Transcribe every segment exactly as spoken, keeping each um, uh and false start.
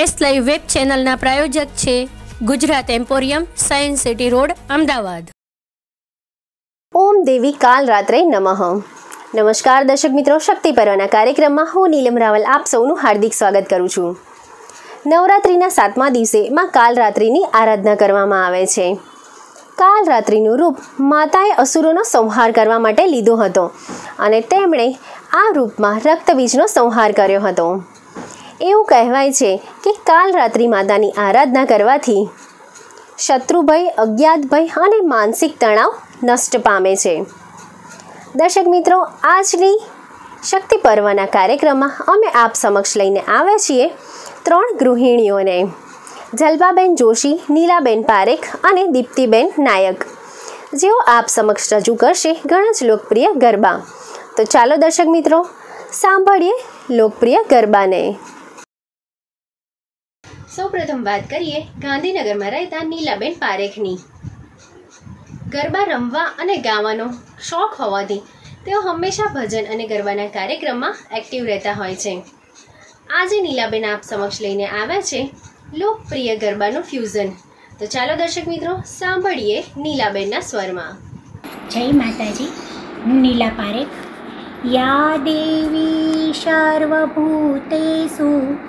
S live web ચેનલના પ્રાયોજક છે Gujarat emporium, science city road, Ahmedabad. ઓમ દેવી કાલ રાત્રે નમઃ. નમસ્કાર દર્શક મિત્રો, શક્તિ પર્વના કાર્યક્રમમાં હું નીલમ રાવલ આપ સૌનું હાર્દિક સ્વાગત કરું છું. નવરાત્રિના સાતમા દિવસે માં કાલ રાત્રિની આરાધના કરવામાં આવે છે. કાલ રાત્રિનું રૂપ માતાએ અસુરોનો સંહાર કરવા માટે લીધો હતો અને તેમણે આ રૂપમાં રક્તબીજનો સંહાર કર્યો હતો. એવું કહેવાય છે કે કાલ રાત્રિ માતાની આરાધના કરવાથી શત્રુભય, અજ્ઞાત ભય અને માનસિક તણાવ નષ્ટ પામે છે. દર્શક મિત્રો, આજની શક્તિ પર્વના કાર્યક્રમમાં અમે આપ સમક્ષ લઈને આવ્યા છીએ ત્રણ ગૃહિણીઓને, જલબાબેન જોશી, નીલાબેન પારેખ અને દીપ્તિબેન નાયક, જેઓ આપ સમક્ષ રજૂ કરશે ઘણા જ લોકપ્રિય ગરબા. તો ચાલો દર્શક મિત્રો, સાંભળીએ લોકપ્રિય ગરબાને. સૌપ્રથમ વાત કરીએ ગાંધીનગરમાં રહેતા નીલાબેન પારેખની. ગરબા રમવા અને ગાવાનો શોખ હોવાથી તેઓ હંમેશા ભજન અને ગરબાના કાર્યક્રમમાં એક્ટિવ રહેતા હોય છે. આજે નીલાબેન આપ સમક્ષ લઈને આવ્યા છે લોકપ્રિય ગરબાનું ફ્યુઝન. તો ચાલો દર્શક મિત્રો, સાંભળીએ નીલાબેનના સ્વરમાં. જય માતાજી, હું નીલા પારેખ. યા દેવી સર્વભૂતેષુ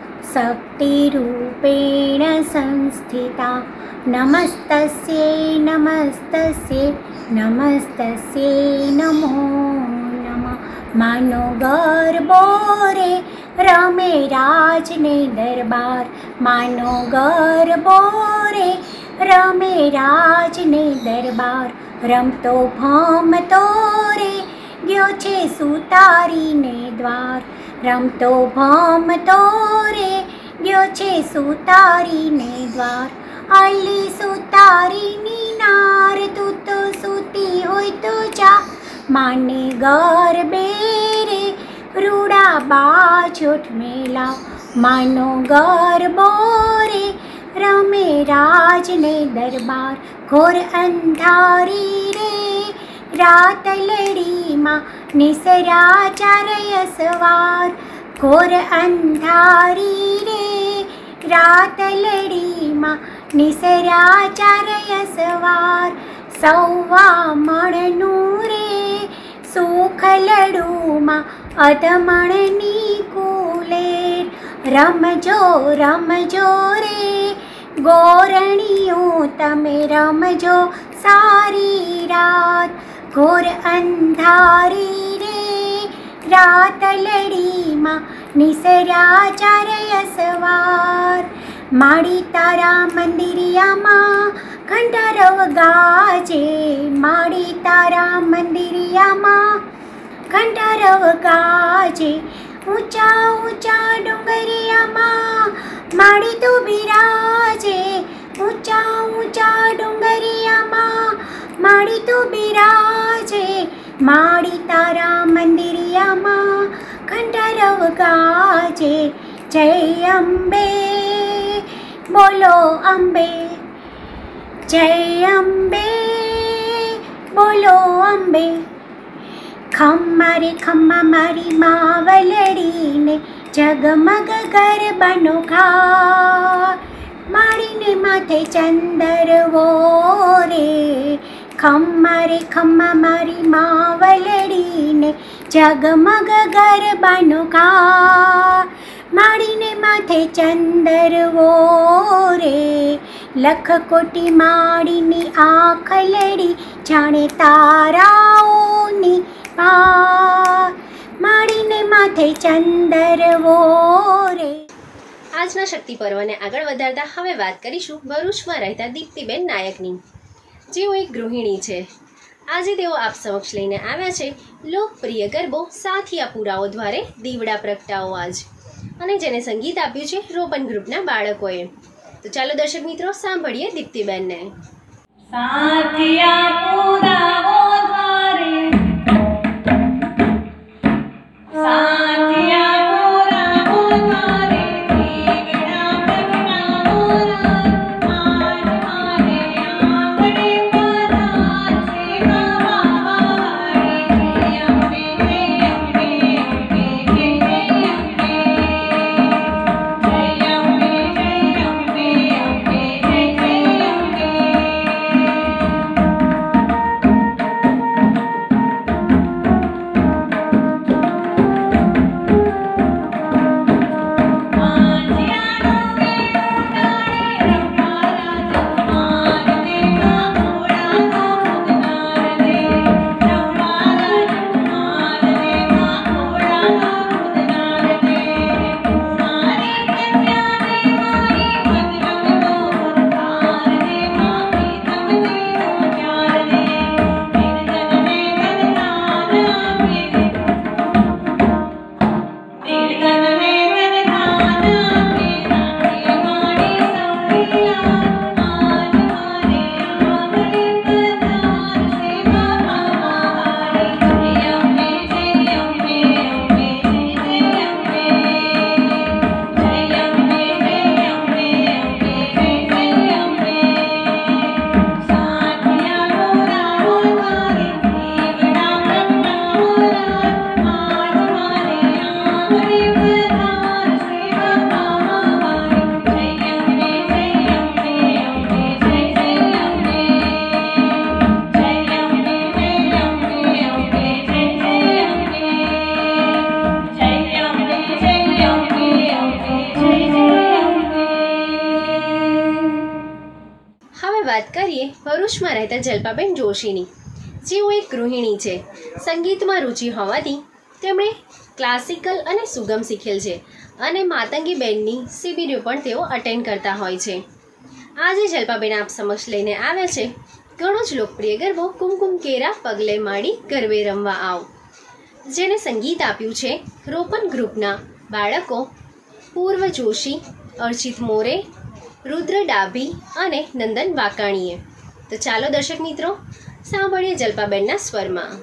શક્તિરૂપેણ સંસ્થિતા નમસ્તસ્યૈ નમસ્તસ્યૈ નમસ્તસ્યૈ નમો નમઃ. માનો ગરબો રે રમે રાજને દરબાર, માનો ગરબો રે રમે રાજને દરબાર. રમતો ભમતો રે ગયો છે સુતારીને દ્વાર, રમતો ભમતો રે ગયો છે સુતારીને દ્વાર. અલી સુતારીની નાર, તું તો સૂતી હોય તો જા, માને ગરબે રે રૂડા બાજોઠ મેલાવ. માનો ગરબો રે રમે રાજને દરબાર. ઘોર અંધારી રે રાત લડીમાં નિસરા ચારય સવાર, ઘોર અંધારી રે રાત લડીમાં નિસરા ચારય સવાર. સૌવા મણનું રે સુખ લડુમાં અધમણની કુલેર. રમજો રમજો રે ગોરણીઓ તમે રમજો સારી રાત. ઘોર અંધારી રે રાત લડીમાં નિસરા ચારય સવાર. માડી તારા મંદિરિયામાં ઘંટારવ ગાજે, માડી તારા મંદિરિયામાં ઘંટારવ ગાજે. ઊંચા ઊંચા ડુંગરિયામાં માડી તું બિરાજે, ઊંચા ઊંચા ડુંગરિયામાં માડી તું બિરાજે. માડી તારા મંદિરિયામાં ઘંટારવ ગાજે. જય અંબે બોલો અંબે, જય અંબે બોલો અંબે. ખમ્મા રે ખમ્મા મારી માવલડીને જગમગ ગરબાનો ઘાર, માડીને માથે ચંદરવો રે. ખમ્મા રે ખમ્મા મારી માવલડીને જગમગ ગરબાનો ઘાર, માડીને માથે ચંદરવો રે. લખ કોટી માડીની આંખ લડી જાણે તારાઓની પાર, માડીને માથે ચંદરવો રે. આજના શક્તિ પર્વને આગળ વધારતા હવે વાત કરીશું ભરૂચમાં રહેતા દીપ્તિબેન નાયકની, જેઓ એક ગૃહિણી છે. આજે તેઓ આપ સમક્ષ લઈને આવ્યા છે લોકપ્રિય ગરબો સાથિયા પુરાવો દ્વારે દીવડા પ્રગટાવો આજ, અને જેને સંગીત આપ્યું છે રોપન ગ્રુપના બાળકોએ. તો ચાલો દર્શક મિત્રો, સાંભળીએ દીપ્તિબેનને. સાથિયા પુરાવો દ્વારે, સાથિયા પુરાવો દ્વારે દીવડા પ્રગટાવો આજ, મારે આંગણે પધારશે ભવાવાળી. જય અંબે જય અંબે અંબે જય અંબે, જય અંબે જય વાત કરીએ ભરૂચમાં રહેતા જલ્પાબેન જોશીની, જેઓ એક ગૃહિણી છે. સંગીતમાં રુચિ હોવાથી તેમણે ક્લાસિકલ અને સુગમ શીખેલ છે અને માતંગી બેન્ડની શિબિરો પણ તેઓ અટેન્ડ કરતા હોય છે. આજે જલ્પાબેન આપ સમક્ષ લઈને આવ્યા છે ઘણો જ લોકપ્રિય ગરબો કુમકુમ કેરા પગલે માડી ગરબે રમવા આવ, જેને સંગીત આપ્યું છે રોપન ગ્રુપના બાળકો પૂર્વ જોશી, અર્ચિત મોરે, રુદ્ર ડાભી અને નંદન વાકાણીએ. તો ચાલો દર્શક મિત્રો સાંભળીએ જલ્પાબેનના સ્વરમાં.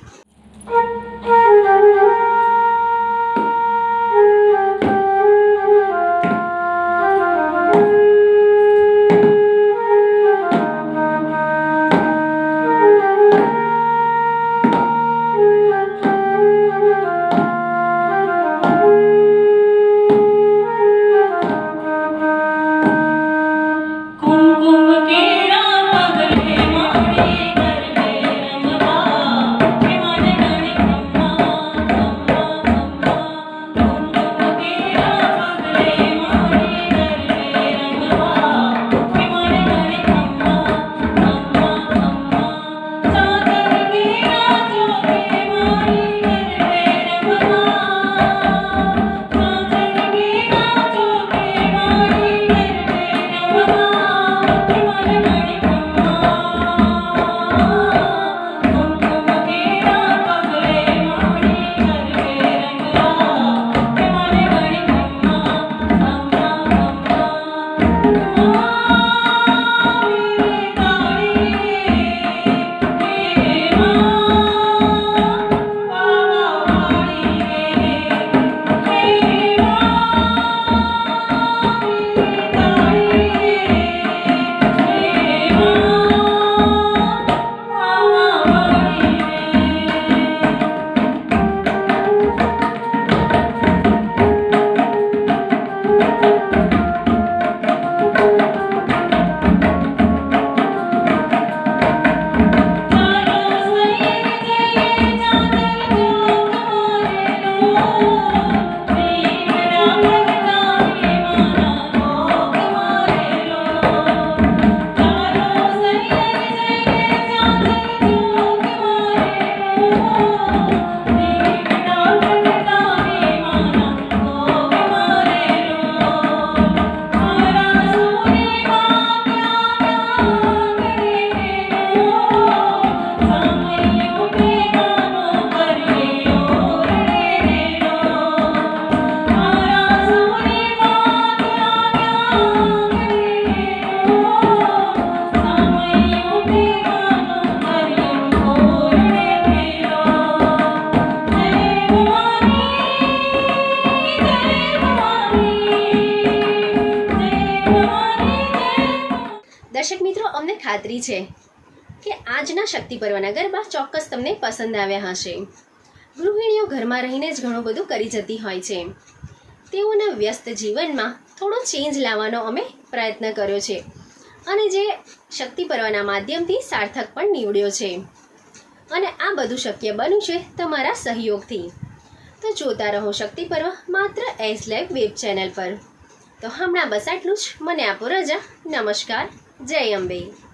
દર્શક મિત્રો, અમને ખાતરી છે કે આજના શક્તિ પર્વના ગરબા ચોક્કસ તમને પસંદ આવ્યા હશે. ગૃહિણીઓ ઘરમાં રહીને જ ઘણું બધું કરી જતી હોય છે. તેઓના વ્યસ્ત જીવનમાં થોડો ચેન્જ લાવવાનો અમે પ્રયત્ન કર્યો છે અને જે શક્તિ પર્વના માધ્યમથી સાર્થક પણ નીવડ્યો છે. અને આ બધું શક્ય બન્યું છે તમારા સહયોગથી. તો જોતા રહો શક્તિ પર્વ માત્ર એસ લાઈવ વેબ ચેનલ પર. તો હમણાં બસ આટલું જ. મને આપો રજા. નમસ્કાર. જય અંબે.